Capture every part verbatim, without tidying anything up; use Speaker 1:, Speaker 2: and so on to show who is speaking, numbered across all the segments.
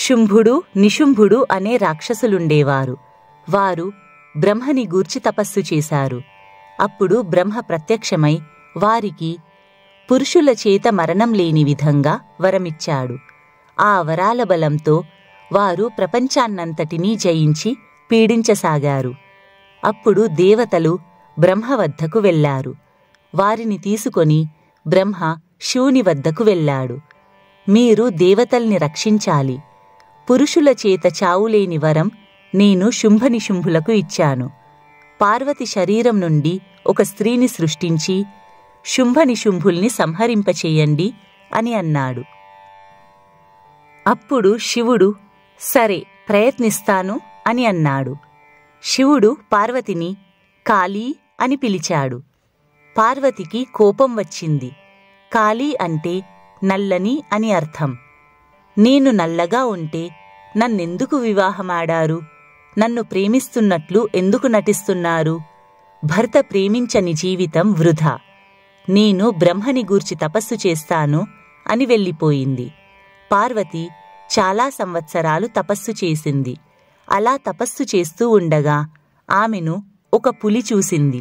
Speaker 1: శుంభుడు నిశుంభుడు అనే రాక్షసులుండేవారు. వారు బ్రహ్మని గూర్చి తపస్సు చేశారు. అప్పుడు బ్రహ్మ ప్రత్యక్షమై వారికి పురుషుల చేత మరణం లేని విధంగా వరమిచ్చాడు. ఆ వరాల బలంతో వారు ప్రపంచాన్నంతటినీ జయించి పీడించసాగారు. అప్పుడు దేవతలు బ్రహ్మ వద్దకు వెళ్లారు. వారిని తీసుకొని బ్రహ్మ శివుని వద్దకు వెళ్ళాడు. మీరు దేవతల్ని రక్షించాలి. పురుషుల చేత చావులేని వరం నేను శుంభనిశుంభులకు ఇచ్చాను. పార్వతి శరీరం నుండి ఒక స్త్రీని సృష్టించి శుంభనిశుంభుల్ని సంహరింపచేయండి అని అన్నాడు. అప్పుడు శివుడు సరే ప్రయత్నిస్తాను అని అన్నాడు. శివుడు పార్వతిని కాళీ అని పిలిచాడు. పార్వతికి కోపం వచ్చింది. కాళీ అంటే నల్లని అని అర్థం. నేను నల్లగా ఉంటే నన్నెందుకు వివాహమాడారు? నన్ను ప్రేమిస్తున్నట్లు ఎందుకు నటిస్తున్నారు? భర్త ప్రేమించని జీవితం వృధా. నేను బ్రహ్మని గూర్చి తపస్సు చేస్తాను అని వెళ్ళిపోయింది. పార్వతి చాలా సంవత్సరాలు తపస్సు చేసింది. అలా తపస్సు చేస్తూ ఉండగా ఆమెను ఒక పులి చూసింది.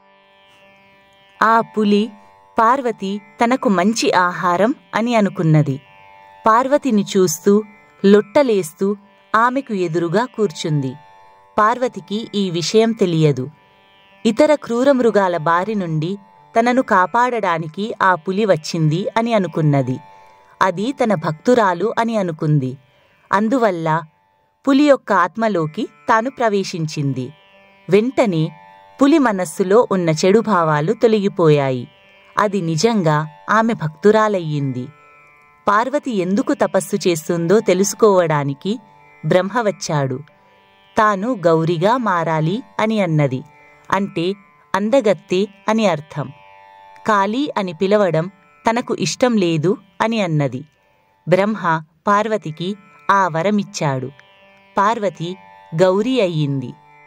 Speaker 1: ఆ పులి పార్వతి తనకు మంచి ఆహారం అని అనుకున్నది. పార్వతిని చూస్తూ లొట్టలేస్తూ ఆమెకు ఎదురుగా కూర్చుంది. పార్వతికి ఈ విషయం తెలియదు. ఇతర క్రూరమృగాల బారి నుండి తనను కాపాడడానికి ఆ పులి వచ్చింది అని అనుకున్నది. అది తన భక్తురాలు అని అనుకుంది. అందువల్ల పులి యొక్క ఆత్మలోకి తాను ప్రవేశించింది. వెంటనే పులి మనస్సులో ఉన్న చెడు భావాలు తొలగిపోయాయి. అది నిజంగా ఆమె భక్తురాలయ్యింది. పార్వతి ఎందుకు తపస్సు చేస్తుందో తెలుసుకోవడానికి బ్రహ్మ వచ్చాడు. తాను గౌరిగా మారాలి అని అన్నది. అంటే అందగత్తె అని అర్థం. కాళీ అని పిలవడం తనకు ఇష్టం లేదు అని అన్నది. బ్రహ్మ పార్వతికి ఆ వరమిచ్చాడు. పార్వతి గౌరీ అయ్యింది.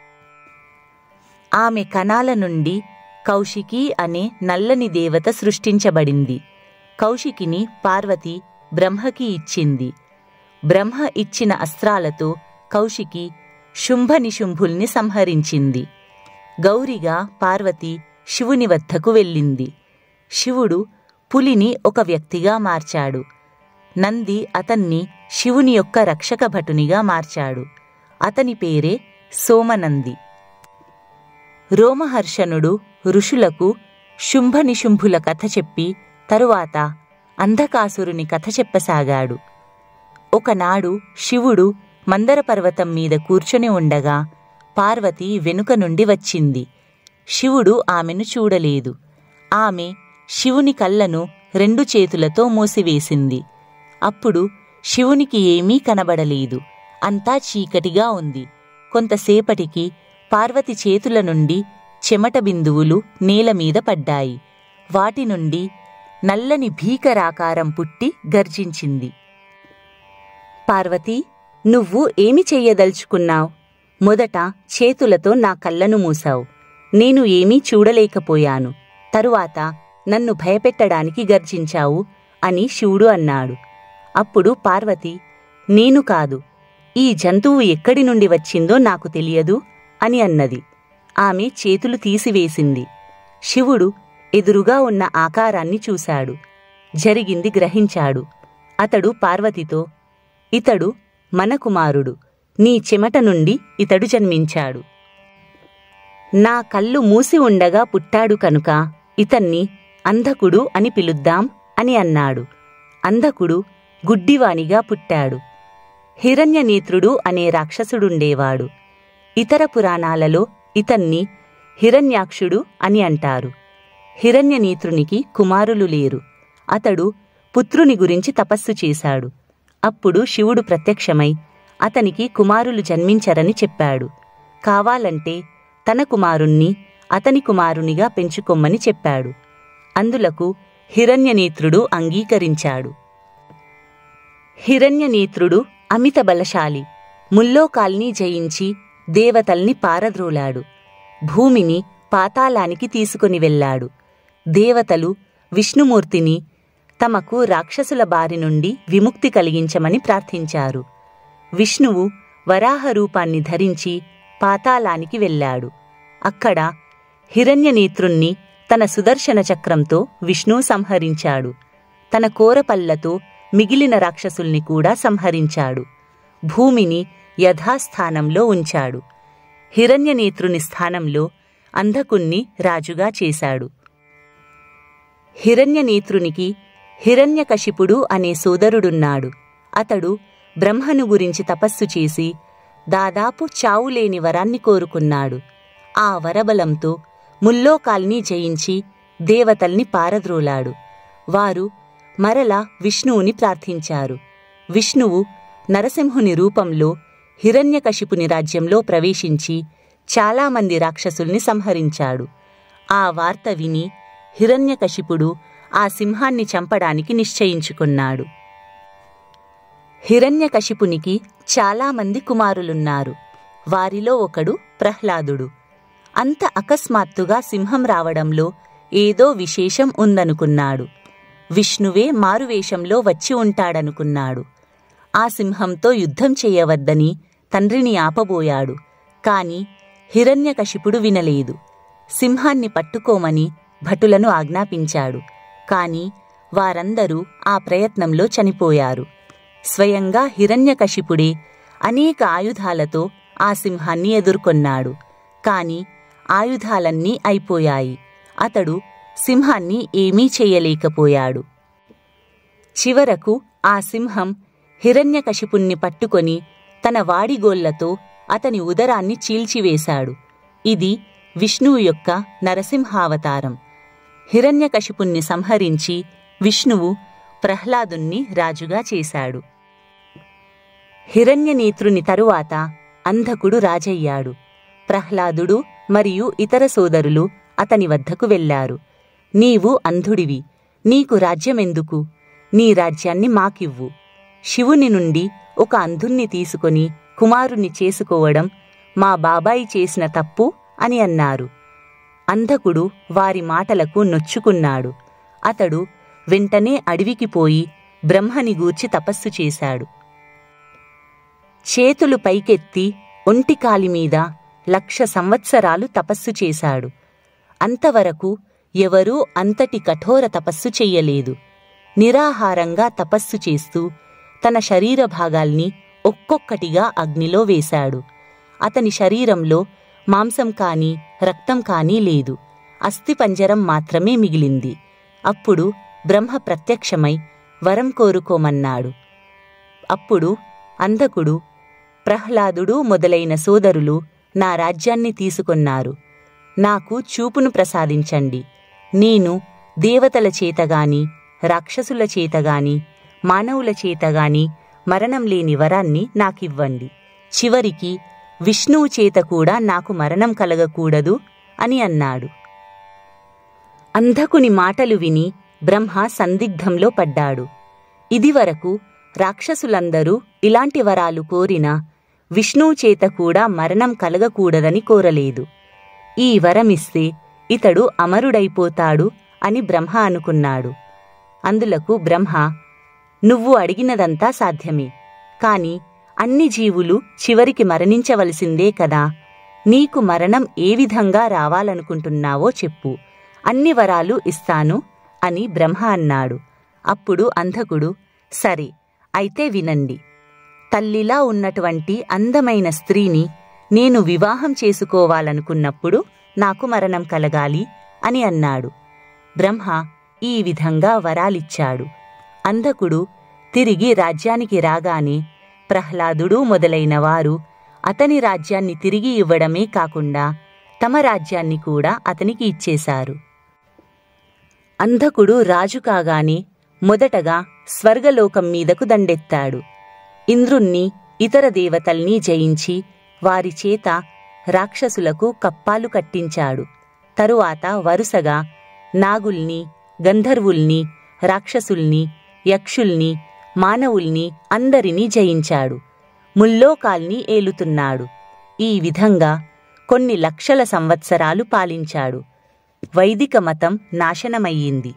Speaker 1: ఆమె కణాల నుండి కౌశికి అనే నల్లని దేవత సృష్టించబడింది. కౌశికిని పార్వతి బ్రహ్మకి ఇచ్చింది. బ్రహ్మ ఇచ్చిన అస్త్రాలతో కౌశికి శుంభనిశుంభుల్ని సంహరించింది. గౌరిగా పార్వతి శివుని వద్దకు వెళ్ళింది. శివుడు పులిని ఒక వ్యక్తిగా మార్చాడు. నంది అతన్ని శివుని యొక్క రక్షక భటునిగా మార్చాడు. అతని పేరే సోమనంది. రోమహర్షణుడు ఋషులకు శుంభనిశుంభుల కథ చెప్పి తరువాత అంధకాసురుని కథ చెప్పసాగాడు. ఒకనాడు శివుడు మందర పర్వతం మీద కూర్చొని ఉండగా పార్వతి వెనుక నుండి వచ్చింది. శివుడు ఆమెను చూడలేదు. ఆమె శివుని కళ్ళను రెండు చేతులతో మూసివేసింది. అప్పుడు శివునికి ఏమీ కనబడలేదు. అంతా చీకటిగా ఉంది. కొంతసేపటికి పార్వతి చేతుల నుండి చెమట బిందువులు నేలమీద పడ్డాయి. వాటి నుండి నల్లని భీకరాకారం పుట్టి గర్జించింది. పార్వతీ, నువ్వు ఏమి చెయ్యదలుచుకున్నావు? మొదట చేతులతో నా కళ్ళను మూసావు. నేను ఏమీ చూడలేకపోయాను. తరువాత నన్ను భయపెట్టడానికి గర్జించావు అని శివుడు అన్నాడు. అప్పుడు పార్వతి, నేను కాదు, ఈ జంతువు ఎక్కడి నుండి వచ్చిందో నాకు తెలియదు అని అన్నది. ఆమె చేతులు తీసివేసింది. శివుడు ఎదురుగా ఉన్న ఆకారాన్ని చూశాడు. జరిగింది గ్రహించాడు. అతడు పార్వతితో, ఇతడు మన కుమారుడు. నీ చెమట నుండి ఇతడు జన్మించాడు. నా కళ్ళు మూసి ఉండగా పుట్టాడు కనుక ఇతన్ని అంధకుడు అని పిలుద్దాం అని అన్నాడు. అంధకుడు గుడ్డివానిగా పుట్టాడు. హిరణ్యనేత్రుడు అనే రాక్షసుడుండేవాడు. ఇతర పురాణాలలో ఇతన్ని హిరణ్యాక్షుడు అని అంటారు. హిరణ్యనేత్రునికి కుమారులు లేరు. అతడు పుత్రుని గురించి తపస్సు చేశాడు. అప్పుడు శివుడు ప్రత్యక్షమై అతనికి కుమారులు జన్మించరని చెప్పాడు. కావాలంటే తన కుమారుణ్ణి అతని కుమారునిగా పెంచుకొమ్మని చెప్పాడు. అందులకు హిరణ్యనేత్రుడు అంగీకరించాడు. హిరణ్యనేత్రుడు అమిత బలశాలి. ముల్లోకాల్ని జయించి దేవతల్ని పారద్రోలాడు. భూమిని పాతాళానికి తీసుకుని వెళ్ళాడు. దేవతలు విష్ణుమూర్తిని తమకు రాక్షసుల బారి నుండి విముక్తి కలిగించమని ప్రార్థించారు. విష్ణువు వరాహ రూపాన్ని ధరించి పాతాళానికి వెళ్ళాడు. అక్కడ హిరణ్యనేత్రుణ్ణి తన సుదర్శన చక్రంతో విష్ణువు సంహరించాడు. తన కోరపల్లతో మిగిలిన రాక్షసుల్ని కూడా సంహరించాడు. భూమిని యథాస్థానంలో ఉంచాడు. హిరణ్యనేత్రుని స్థానంలో అంధకుణ్ణి రాజుగా చేశాడు. హిరణ్యనేత్రునికి హిరణ్యకశిపుడు అనే సోదరుడున్నాడు. అతడు బ్రహ్మను గురించి తపస్సు చేసి దాదాపు చావులేని వరాన్ని కోరుకున్నాడు. ఆ వరబలంతో ముల్లోకాల్ని జయించి దేవతల్ని పారద్రోలాడు. వారు మరల విష్ణువుని ప్రార్థించారు. విష్ణువు నరసింహుని రూపంలో హిరణ్యకశిపుని రాజ్యంలో ప్రవేశించి చాలామంది రాక్షసుల్ని సంహరించాడు. ఆ వార్త విని హిరణ్యకశిపుడు ఆ సింహాన్ని చంపడానికి నిశ్చయించుకున్నాడు. హిరణ్యకశిపునికి చాలామంది కుమారులున్నారు. వారిలో ఒకడు ప్రహ్లాదుడు. అంత అకస్మాత్తుగా సింహం రావడంలో ఏదో విశేషం ఉందనుకున్నాడు. విష్ణువే మారువేషంలో వచ్చి ఉంటాడనుకున్నాడు. ఆ సింహంతో యుద్ధం చేయవద్దని తండ్రిని ఆపబోయాడు. కాని హిరణ్యకశిపుడు వినలేదు. సింహాన్ని పట్టుకోమని భటులను ఆజ్ఞాపించాడు. కాని వారందరూ ఆ ప్రయత్నంలో చనిపోయారు. స్వయంగా హిరణ్యకశిపుడే అనేక ఆయుధాలతో ఆ సింహాన్ని ఎదుర్కొన్నాడు. కాని ఆయుధాలన్నీ అయిపోయాయి. అతడు సింహాన్ని ఏమీ చెయ్యలేకపోయాడు. చివరకు ఆ సింహం హిరణ్యకశిపుణ్ణి పట్టుకొని తన వాడిగోళ్లతో అతని ఉదరాన్ని చీల్చివేశాడు. ఇది విష్ణువు యొక్క నరసింహావతారం. హిరణ్యకశిపుణ్ణి సంహరించి విష్ణువు ప్రహ్లాదుణ్ణి రాజుగా చేశాడు. హిరణ్యనేత్రుని తరువాత అంధకుడు రాజయ్యాడు. ప్రహ్లాదుడు మరియు ఇతర సోదరులు అతని వద్దకు వెళ్లారు. నీవు అంధుడివి, నీకు రాజ్యమెందుకు? నీ రాజ్యాన్ని మాకివ్వు. శివుని నుండి ఒక అంధుణ్ణి తీసుకొని కుమారుణ్ణి చేసుకోవడం మా బాబాయి చేసిన తప్పు అని అన్నారు. అంధకుడు వారి మాటలకు నొచ్చుకున్నాడు. అతడు వెంటనే అడవికి పోయి బ్రహ్మని గూర్చి తపస్సు చేశాడు. చేతులు పైకెత్తి ఒంటికాలిమీద లక్ష సంవత్సరాలు తపస్సు చేశాడు. అంతవరకు ఎవరూ అంతటి కఠోర తపస్సు చెయ్యలేదు. నిరాహారంగా తపస్సు చేస్తూ తన శరీర భాగాల్ని ఒక్కొక్కటిగా అగ్నిలో వేశాడు. అతని శరీరంలో మాంసం కానీ రక్తం కానీ లేదు. అస్థిపంజరం మాత్రమే మిగిలింది. అప్పుడు బ్రహ్మ ప్రత్యక్షమై వరం కోరుకోమన్నాడు. అప్పుడు అంధకుడు, ప్రహ్లాదుడు మొదలైన సోదరులు నా రాజ్యాన్ని తీసుకొన్నారు. నాకు చూపును ప్రసాదించండి. నేను దేవతల చేతగాని రాక్షసుల చేతగాని మానవుల చేతగాని మరణం లేని వరాన్ని నాకివ్వండి. చివరికి విష్ణువు చేత కూడా నాకు మరణం కలగకూడదు అని అన్నాడు. అంధకుని మాటలు విని బ్రహ్మ సందిగ్ధంలో పడ్డాడు. ఇదివరకు రాక్షసులందరూ ఇలాంటి వరాలు కోరినా విష్ణువు చేత కూడా మరణం కలగకూడదని కోరలేదు. ఈ వరమిస్తే ఇతడు అమరుడైపోతాడు అని బ్రహ్మ అనుకున్నాడు. అందులకు బ్రహ్మ, నువ్వు అడిగినదంతా సాధ్యమే, కాని అన్ని జీవులు చివరికి మరణించవలసిందే కదా. నీకు మరణం ఏ విధంగా రావాలనుకుంటున్నావో చెప్పు, అన్ని వరాలు ఇస్తాను అని బ్రహ్మ అన్నాడు. అప్పుడు అంధకుడు, సరే అయితే వినండి. తల్లిలా ఉన్నటువంటి అందమైన స్త్రీని నేను వివాహం చేసుకోవాలనుకున్నప్పుడు నాకు మరణం కలగాలి అని అన్నాడు. బ్రహ్మ ఈ విధంగా వరాలిచ్చాడు. అంధకుడు తిరిగి రాజ్యానికి రాగానే ప్రహ్లాదుడు మొదలైన వారు అతని రాజ్యాన్ని తిరిగి ఇవ్వడమే కాకుండా తమ రాజ్యాన్ని కూడా అతనికి ఇచ్చేశారు. అంధకుడు రాజు కాగానే మొదటగా స్వర్గలోకం మీదకు దండెత్తాడు. ఇంద్రుణ్ణి ఇతర దేవతల్ని జయించి వారి చేత రాక్షసులకు కప్పాలు కట్టించాడు. తరువాత వరుసగా నాగుల్ని, గంధర్వుల్ని, రాక్షసుల్ని, యక్షుల్ని, మానవుల్ని అందరినీ జయించాడు. ముల్లోకాల్ని ఏలుతున్నాడు. ఈ విధంగా కొన్ని లక్షల సంవత్సరాలు పాలించాడు. వైదిక మతం నాశనమయ్యింది.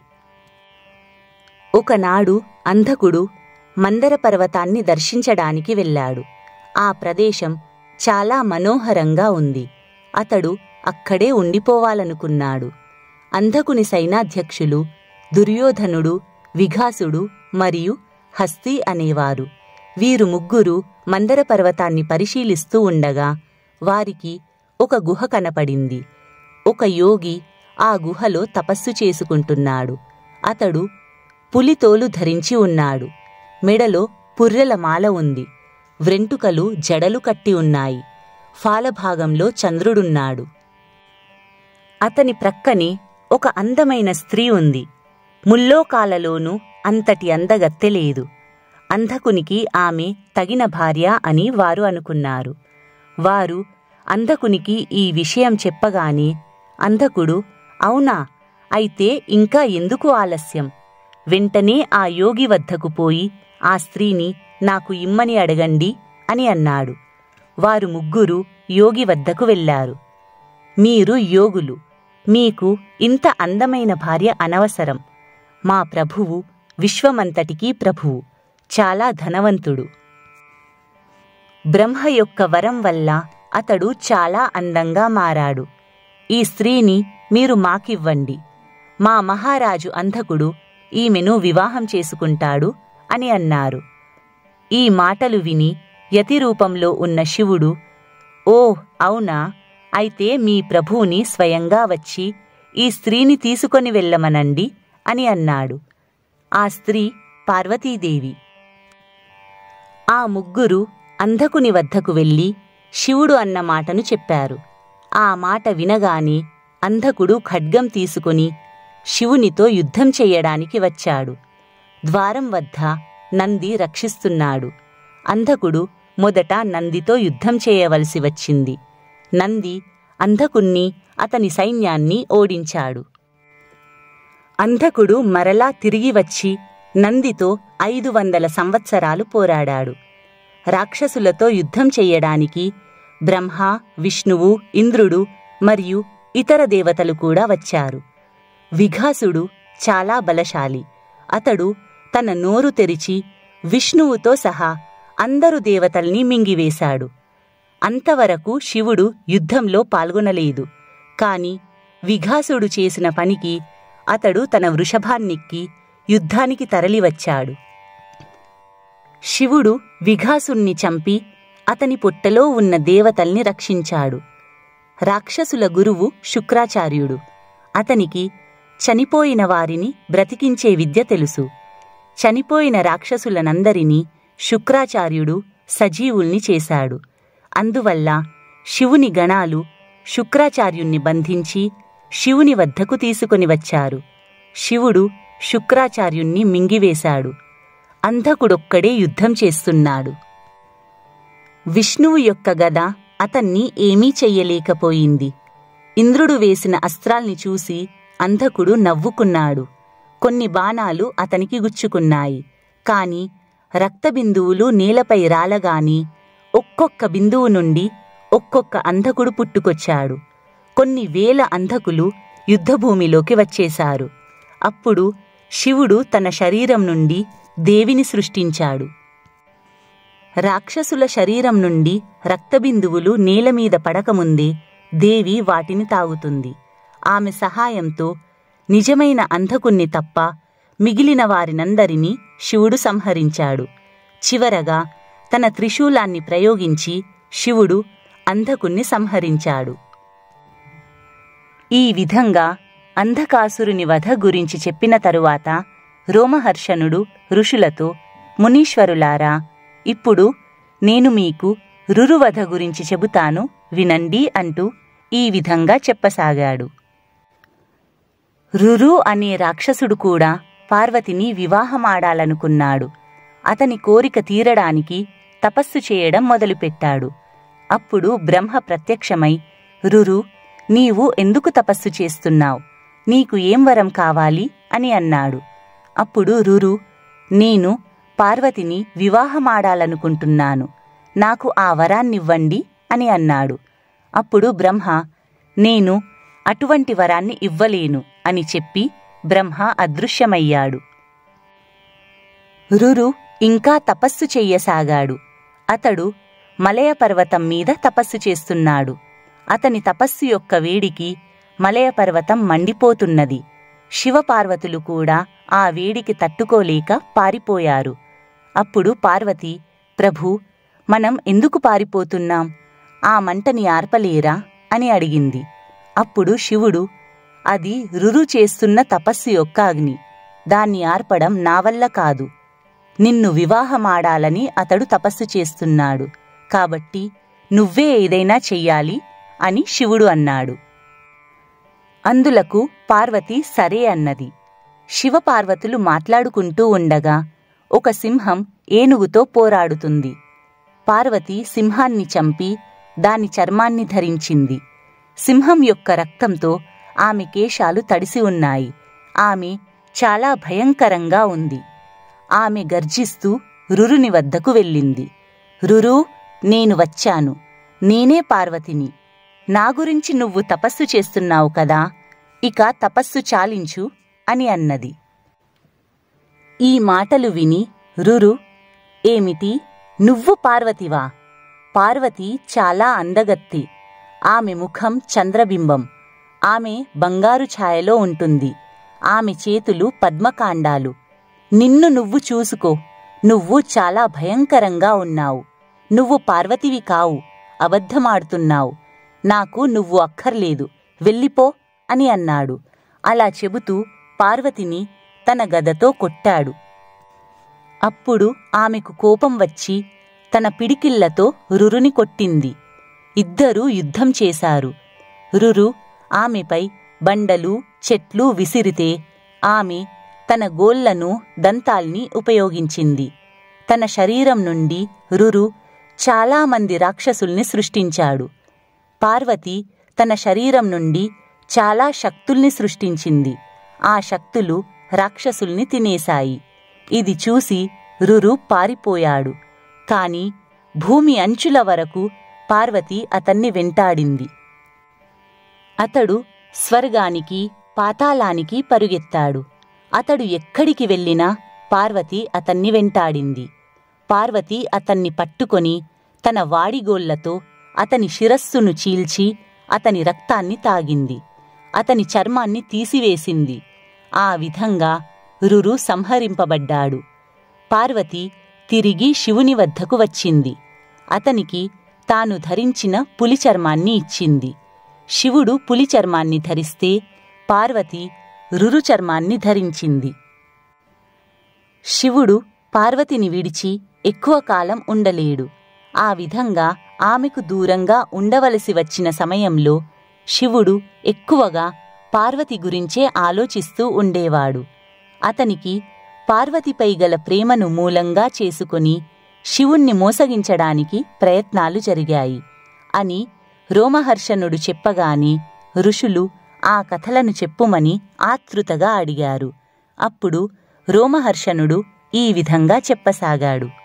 Speaker 1: ఒకనాడు అంధకుడు మందర పర్వతాన్ని దర్శించడానికి వెళ్ళాడు. ఆ ప్రదేశం చాలా మనోహరంగా ఉంది. అతడు అక్కడే ఉండిపోవాలనుకున్నాడు. అంధకుని సైనాధ్యక్షులు దుర్యోధనుడు, విఘాసుడు మరియు హస్తి అనేవారు. వీరు ముగ్గురు మందర పర్వతాన్ని పరిశీలిస్తూ ఉండగా వారికి ఒక గుహ కనపడింది. ఒక యోగి ఆ గుహలో తపస్సు చేసుకుంటున్నాడు. అతడు పులితోలు ధరించి ఉన్నాడు. మెడలో పుర్రెల మాల ఉంది. వ్రెంటుకలు జడలు కట్టి ఉన్నాయి. ఫాలభాగంలో చంద్రుడున్నాడు. అతని ప్రక్కనే ఒక అందమైన స్త్రీ ఉంది. ముల్లోకాలలోనూ అంతటి అందగత్తె లేదు. అంధకునికి ఆమె తగిన భార్య అని వారు అనుకున్నారు. వారు అంధకునికి ఈ విషయం చెప్పగానే అంధకుడు, అవునా, అయితే ఇంకా ఎందుకు ఆలస్యం? వెంటనే ఆ యోగి వద్దకు పోయి ఆ స్త్రీని నాకు ఇమ్మని అడగండి అని అన్నాడు. వారు ముగ్గురు యోగి వద్దకు వెళ్ళారు. మీరు యోగులు, మీకు ఇంత అందమైన భార్య అనవసరం. మా ప్రభువు విశ్వమంతటికీ ప్రభువు, చాలా ధనవంతుడు. బ్రహ్మ యొక్క వరం వల్ల అతడు చాలా అందంగా మారాడు. ఈ స్త్రీని మీరు మాకివ్వండి. మా మహారాజు అంధకుడు ఈమెను వివాహం చేసుకుంటాడు అని అన్నారు. ఈ మాటలు విని యతి రూపంలో ఉన్న శివుడు, ఓ అవునా, అయితే మీ ప్రభువుని స్వయంగా వచ్చి ఈ స్త్రీని తీసుకొని వెళ్ళమనండి అని అన్నాడు. ఆ స్త్రీ పార్వతీదేవి. ఆ ముగ్గురు అంధకుని వద్దకు వెళ్ళి శివుడు అన్న మాటను చెప్పారు. ఆ మాట వినగానే అంధకుడు ఖడ్గం తీసుకుని శివునితో యుద్ధం చెయ్యడానికి వచ్చాడు. ద్వారం వద్ద నంది రక్షిస్తున్నాడు. అంధకుడు మొదట నందితో యుద్ధం చేయవలసి వచ్చింది. నంది అంధకుణ్ణి, అతని సైన్యాన్ని ఓడించాడు. అంధకుడు మరలా తిరిగి వచ్చి నందితో ఐదు వందల సంవత్సరాలు పోరాడాడు. రాక్షసులతో యుద్ధం చెయ్యడానికి బ్రహ్మ, విష్ణువు, ఇంద్రుడు మరియు ఇతర దేవతలు కూడా వచ్చారు. విఘాసుడు చాలా బలశాలి. అతడు తన నోరు తెరిచి విష్ణువుతో సహా అందరు దేవతల్ని మింగివేశాడు. అంతవరకు శివుడు యుద్ధంలో పాల్గొనలేదు. కాని విఘాసుడు చేసిన పనికి అతడు తన వృషభాన్నెక్కి యుద్ధానికి తరలివచ్చాడు. శివుడు విఘాసుణ్ణి చంపి అతని పొట్టలో ఉన్న దేవతల్ని రక్షించాడు. రాక్షసుల గురువు శుక్రాచార్యుడు. అతనికి చనిపోయిన వారిని బ్రతికించే విద్య తెలుసు. చనిపోయిన రాక్షసులనందరినీ శుక్రాచార్యుడు సజీవుల్ని చేశాడు. అందువల్ల శివుని గణాలు శుక్రాచార్యుణ్ణి బంధించి శివుని వద్దకు తీసుకొని వచ్చారు. శివుడు శుక్రాచార్యుణ్ణి మింగివేశాడు. అంధకుడొక్కడే యుద్ధం చేస్తున్నాడు. విష్ణువు యొక్క గద అతన్ని ఏమీ చెయ్యలేకపోయింది. ఇంద్రుడు వేసిన అస్త్రాల్ని చూసి అంధకుడు నవ్వుకున్నాడు. కొన్ని బాణాలు అతనికి గుచ్చుకున్నాయి. కాని రక్తబిందువులు నేలపై రాలగాని ఒక్కొక్క బిందువు నుండి ఒక్కొక్క అంధకుడు పుట్టుకొచ్చాడు. కొన్ని వేల అంధకులు యుద్ధభూమిలోకి వచ్చేశారు. అప్పుడు శివుడు తన శరీరం నుండి దేవిని సృష్టించాడు. రాక్షసుల శరీరం నుండి రక్తబిందువులు నేలమీద పడకముందే దేవి వాటిని తాగుతుంది. ఆమె సహాయంతో నిజమైన అంధకుణ్ణి తప్ప మిగిలిన వారినందరినీ శివుడు సంహరించాడు. చివరగా తన త్రిశూలాన్ని ప్రయోగించి శివుడు అంధకుణ్ణి సంహరించాడు. ఈ విధంగా అంధకాసురుని వధ గురించి చెప్పిన తరువాత రోమహర్షణుడు ఋషులతో, మునీశ్వరులారా, ఇప్పుడు నేను మీకు రురువధ గురించి చెబుతాను వినండి అంటూ ఈ విధంగా చెప్పసాగాడు. రురు అనే రాక్షసుడు కూడా పార్వతిని వివాహమాడాలనుకున్నాడు. అతని కోరిక తీరడానికి తపస్సు చేయడం మొదలుపెట్టాడు. అప్పుడు బ్రహ్మ ప్రత్యక్షమై, రురు, నీవు ఎందుకు తపస్సు చేస్తున్నావు? నీకు ఏం వరం కావాలి అని అన్నాడు. అప్పుడు రురు, నేను పార్వతిని వివాహమాడాలనుకుంటున్నాను, నాకు ఆ వరాన్నివ్వండి అని అన్నాడు. అప్పుడు బ్రహ్మ, నేను అటువంటి వరాన్ని ఇవ్వలేను అని చెప్పి బ్రహ్మ అదృశ్యమయ్యాడు. రురు ఇంకా తపస్సు చెయ్యసాగాడు. అతడు మలయ పర్వతం మీద తపస్సు చేస్తున్నాడు. అతని తపస్సు యొక్క వేడికి మలయ పర్వతం మండిపోతున్నది. శివపార్వతులు కూడా ఆ వేడికి తట్టుకోలేక పారిపోయారు. అప్పుడు పార్వతి, ప్రభూ, మనం ఎందుకు పారిపోతున్నాం? ఆ మంటని ఆర్పలేరా అని అడిగింది. అప్పుడు శివుడు, అది రురు చేస్తున్న తపస్సు యొక్క అగ్ని. దాన్ని ఆర్పడం నా వల్ల కాదు. నిన్ను వివాహమాడాలని అతడు తపస్సు చేస్తున్నాడు. కాబట్టి నువ్వే ఏదైనా చెయ్యాలి అని శివుడు అన్నాడు. అందులకు పార్వతి సరే అన్నది. శివపార్వతులు మాట్లాడుకుంటూ ఉండగా ఒక సింహం ఏనుగుతో పోరాడుతుంది. పార్వతి సింహాన్ని చంపి దాని చర్మాన్ని ధరించింది. సింహం యొక్క రక్తంతో ఆమె కేశాలు తడిసి ఉన్నాయి. ఆమె చాలా భయంకరంగా ఉంది. ఆమె గర్జిస్తూ రురుని వద్దకు వెళ్ళింది. రురు, నేను వచ్చాను. నేనే పార్వతిని. నా గురించి నువ్వు తపస్సు చేస్తున్నావు కదా, ఇక తపస్సు చాలించు అని అన్నది. ఈ మాటలు విని రురు, ఏమిటి, నువ్వు పార్వతివా? పార్వతి చాలా అందగత్తి. ఆమె ముఖం చంద్రబింబం. ఆమె బంగారు ఛాయలో ఉంటుంది. ఆమె చేతులు పద్మకాండాలు. నిన్ను నువ్వు చూసుకో. నువ్వు చాలా భయంకరంగా ఉన్నావు. నువ్వు పార్వతివి కావు. అబద్ధమాడుతున్నావు. నాకు నువ్వు అక్కర్లేదు, వెళ్ళిపో అని అన్నాడు. అలా చెబుతూ పార్వతిని తన గదతో కొట్టాడు. అప్పుడు ఆమెకు కోపం వచ్చి తన పిడికిళ్లతో రురుని కొట్టింది. ఇద్దరూ యుద్ధం చేశారు. రురు ఆమెపై బండలు, చెట్లు విసిరితే ఆమె తన గోళ్లను, దంతాల్ని ఉపయోగించింది. తన శరీరం నుండి రురు చాలామంది రాక్షసుల్ని సృష్టించాడు. పార్వతి తన శరీరం నుండి చాలా శక్తుల్ని సృష్టించింది. ఆ శక్తులు రాక్షసుల్ని తినేశాయి. ఇది చూసి రురు పారిపోయాడు. కాని భూమి అంచుల వరకు పార్వతి అతన్ని వెంటాడింది. అతడు స్వర్గానికి, పాతాళానికి పరుగెత్తాడు. అతడు ఎక్కడికి వెళ్ళినా పార్వతి అతన్ని వెంటాడింది. పార్వతి అతన్ని పట్టుకొని తన వాడిగోళ్లతో అతని శిరస్సును చీల్చి అతని రక్తాన్ని తాగింది. అతని చర్మాన్ని తీసివేసింది. ఆ విధంగా రురు సంహరింపబడ్డాడు. పార్వతి తిరిగి శివుని వద్దకు వచ్చింది. అతనికి తాను ధరించిన పులి చర్మాన్ని ఇచ్చింది. శివుడు పులి చర్మాన్ని ధరిస్తే పార్వతి రురు చర్మాన్ని ధరించింది. శివుడు పార్వతిని విడిచి ఎక్కువ కాలం ఉండలేడు. ఆ విధంగా ఆమెకు దూరంగా ఉండవలసి వచ్చిన సమయంలో శివుడు ఎక్కువగా పార్వతి గురించే ఆలోచిస్తూ ఉండేవాడు. అతనికి పార్వతిపై గల ప్రేమను మూలంగా చేసుకుని శివుణ్ణి మోసగించడానికి ప్రయత్నాలు జరిగాయి అని రోమహర్షణుడు చెప్పగానే ఋషులు ఆ కథలను చెప్పుమని ఆతృతగా అడిగారు. అప్పుడు రోమహర్షణుడు ఈ విధంగా చెప్పసాగాడు.